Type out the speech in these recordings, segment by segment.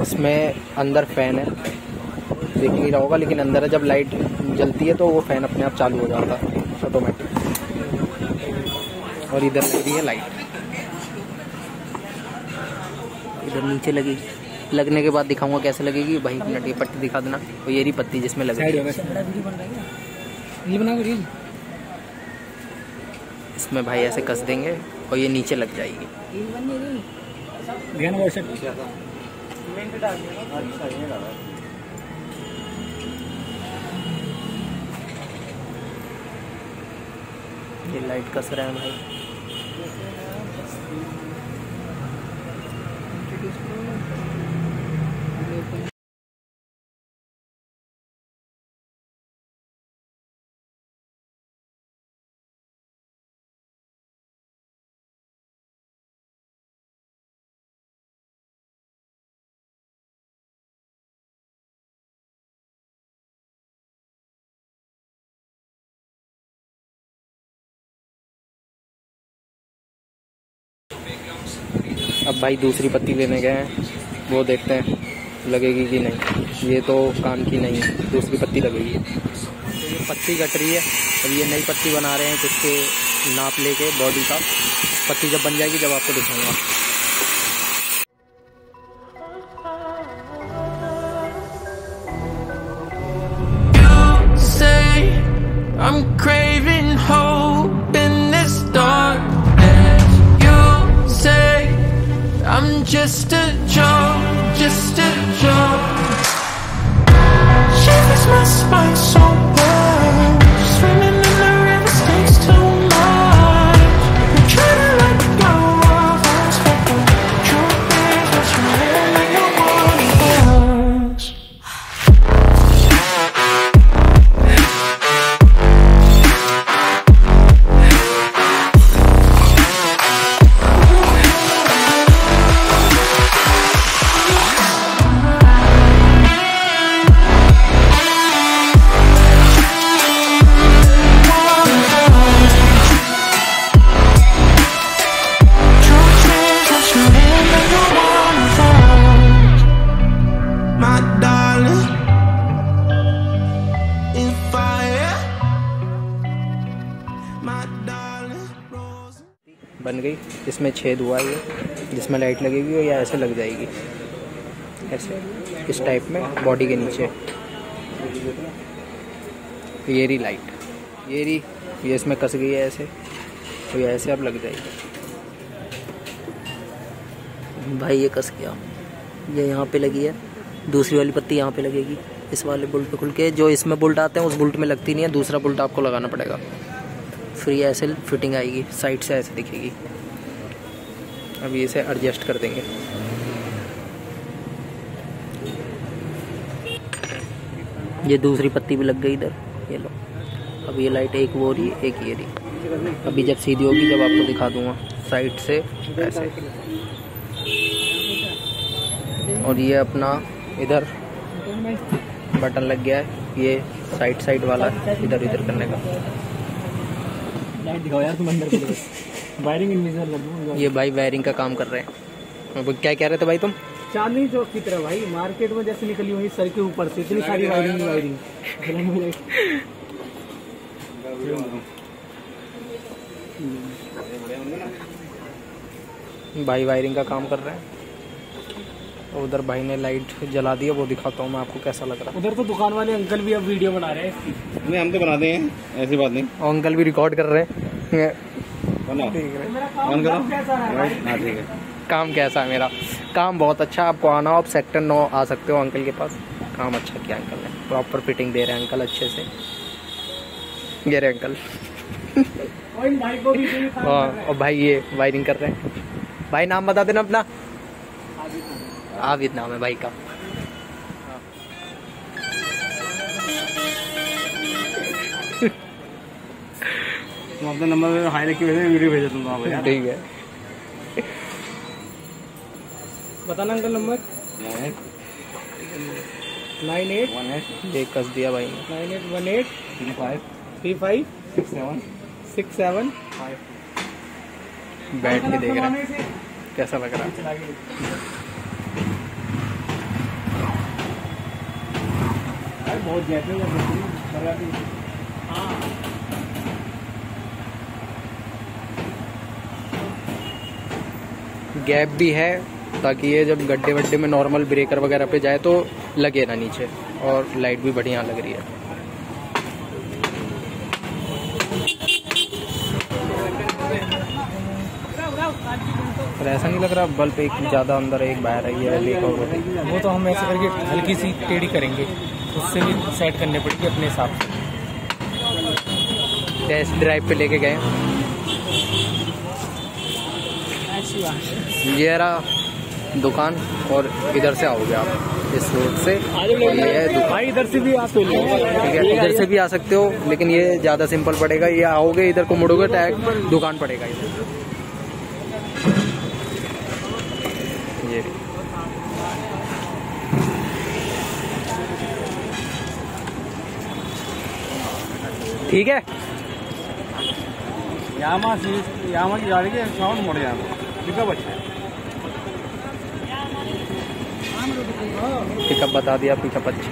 इसमें अंदर फैन है, दिख नहीं रहा होगा लेकिन अंदर है। जब लाइट जलती है तो वो फैन अपने आप चालू हो जाता है ऑटोमेटिक। और इधर लग रही है लाइट, इधर नीचे लगी। लगने के बाद दिखाऊंगा कैसे लगेगी भाई। नटी पट्टी दिखा देना। और ये रही पत्ती जिसमें लगेगी। इसमें भाई ऐसे कस देंगे और ये नीचे लग जाएगी। ये लाइट कस रहे हैं भाई। अब भाई दूसरी पत्ती लेने गए हैं, वो देखते हैं लगेगी कि नहीं। ये तो काम की नहीं है, दूसरी पत्ती लगेगी। तो ये पत्ती कट रही है। अब ये नई पत्ती बना रहे हैं, उसके नाप लेके बॉडी का। पत्ती जब बन जाएगी जब आपको दिखाऊंगा। I'm craving hope in this darkness. You say I'm just a joke, just a joke. Shivers my spine so bad. Swimming in the river stays too much. I'm trying to let go of us, but the truth is what's real and no one else. बन गई। इसमें छेद हुआ है, जिसमें light लगेगी और या ऐसे लग जाएगी, ऐसे इस टाइप में बॉडी के नीचे। ये रही लाइट, ये रही, ये इसमें कस गई है ऐसे, तो ये ऐसे अब लग जाएगी भाई। ये कस गया, ये यहाँ पे लगी है। दूसरी वाली पत्ती यहाँ पे लगेगी, इस वाले बुल्ट पे खुल के। जो इसमें बुल्ट आते हैं उस बुल्ट में लगती नहीं है, दूसरा बुल्ट आपको लगाना पड़ेगा। फिर ये ऐसे फिटिंग आएगी, साइड से ऐसे दिखेगी। अब ये इसे एडजस्ट कर देंगे। ये दूसरी पत्ती भी लग गई इधर, ये लो। अब ये लाइट एक वो रही, एक ये रही। अभी जब सीधी होगी जब आपको दिखा दूंगा साइड से ऐसे। और ये अपना इधर बटन लग गया है, ये साइड वाला इधर इधर करने का। दिखाओ यार तुम अंदर वायरिंग इन्विजिबल कर दूं। ये भाई वायरिंग का काम कर रहे हैं। क्या कह रहे थे भाई तुम? चांदनी चौक की तरह भाई, मार्केट में जैसे निकली हुई सर के ऊपर से इतनी सारी वायरिंग। भाई वायरिंग का काम कर रहे हैं। उधर भाई ने लाइट जला दी है, वो दिखाता हूँ मैं आपको कैसा लग रहा है। उधर तो दुकान वाले अंकल भी अब वीडियो बना रहे हैं इसकी। नहीं, हम तो बनाते हैं, ऐसी बात नहीं। और अंकल भी रिकॉर्ड कर रहे हैं। ठीक है। काम कैसा है? मेरा काम बहुत अच्छा। आपको आना हो, आप सेक्टर 9 आ सकते हो अंकल के पास। काम अच्छा किया अंकल ने, प्रॉपर फिटिंग दे रहे हैं अंकल अच्छे से। ये रहे अंकल। हाँ, और भाई ये वायरिंग कर रहे हैं। भाई नाम बता देना अपना। आबिद नाम है भाई का। तुम अपना नंबर हाई रख के वीडियो भेजा तुम। ठीक है, बताना अंकल नंबर। 9818 ये कस दिया भाई। 9818 35 67 बैठ के देख रहे हैं कैसा लग रहा है। बहुत जैसे गैप भी है ताकि ये जब गड्ढे वड्ढे में नॉर्मल ब्रेकर वगैरह पे जाए तो लगे ना नीचे, और लाइट भी बढ़िया लग रही है। पर ऐसा नहीं लग रहा बल्ब एक ज़्यादा अंदर एक बाहर है, ये देखा हुआ वो तो हम ऐसे करके हल्की सी टेढ़ी करेंगे, उससे भी सेट करनी पड़ेगी अपने हिसाब से। टेस्ट ड्राइव पे लेके गए। ये रहा दुकान, और इधर से आओगे आप इस रोड से, ये है दुकान। इधर से भी आ सकते हो, ठीक है, इधर से भी आ सकते हो, लेकिन ये ज़्यादा सिंपल पड़ेगा। ये आओगे इधर को मुड़ोगे टैग दुकान पड़ेगा इधर। ये ठीक है। यामा की गाड़ी के साउंड मोड़ यहाँ पिकअप अच्छा है। पिकअप बता दिया, पिकअप अच्छा।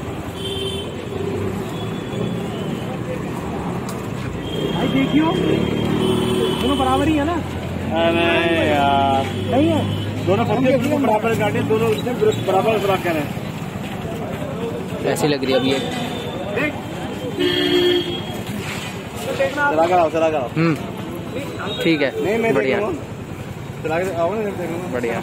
भाई देखियो दोनों बराबर ही है ना? अरे यार नहीं है, दोनों बराबर गाड़ी, दोनों बराबर रखे हैं। ऐसी लग रही है अभी ये। चला कर आओ। ठीक है, नहीं मैं बढ़िया चला कर आओ ना, बढ़िया,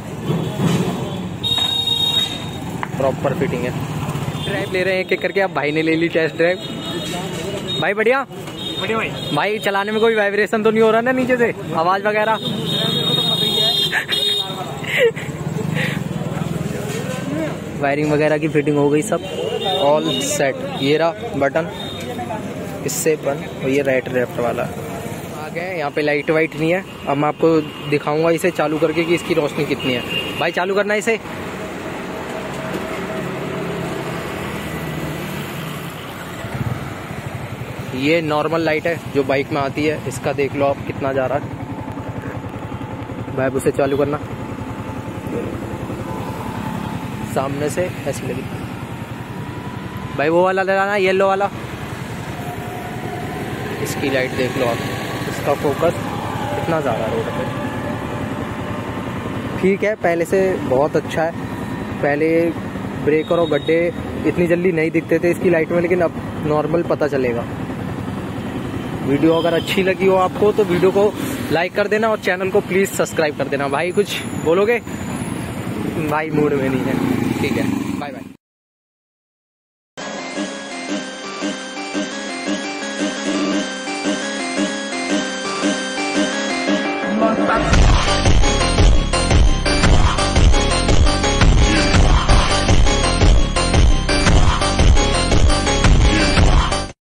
प्रॉपर फिटिंग है। ड्राइव ले रहे हैं एक एक करके। अब भाई ने ले ली टेस्ट ड्राइव। भाई बढ़िया भाई, चलाने में कोई वाइब्रेशन तो नहीं हो रहा ना नीचे से, आवाज वगैरह? वायरिंग वगैरह की फिटिंग हो गई सब, ऑल सेट। ये रहा बटन, इससे बन, और ये राइट लेफ्ट वाला आ गया। यहाँ पे लाइट वाइट नहीं है। अब मैं आपको दिखाऊंगा इसे चालू करके कि इसकी रोशनी कितनी है। भाई चालू करना है इसे। ये नॉर्मल लाइट है जो बाइक में आती है, इसका देख लो आप कितना जा रहा है। भाई उसे चालू करना, सामने से ऐसी लगी। भाई वो वाला लगाना, येलो वाला। इसकी लाइट देख लो आप, इसका फोकस कितना ज़्यादा रोड पे। ठीक है, पहले से बहुत अच्छा है। पहले ब्रेकर और गड्ढे इतनी जल्दी नहीं दिखते थे इसकी लाइट में, लेकिन अब नॉर्मल पता चलेगा। वीडियो अगर अच्छी लगी हो आपको तो वीडियो को लाइक कर देना, और चैनल को प्लीज़ सब्सक्राइब कर देना। भाई कुछ बोलोगे? भाई मूड में नहीं है। ठीक है, बाय बाय।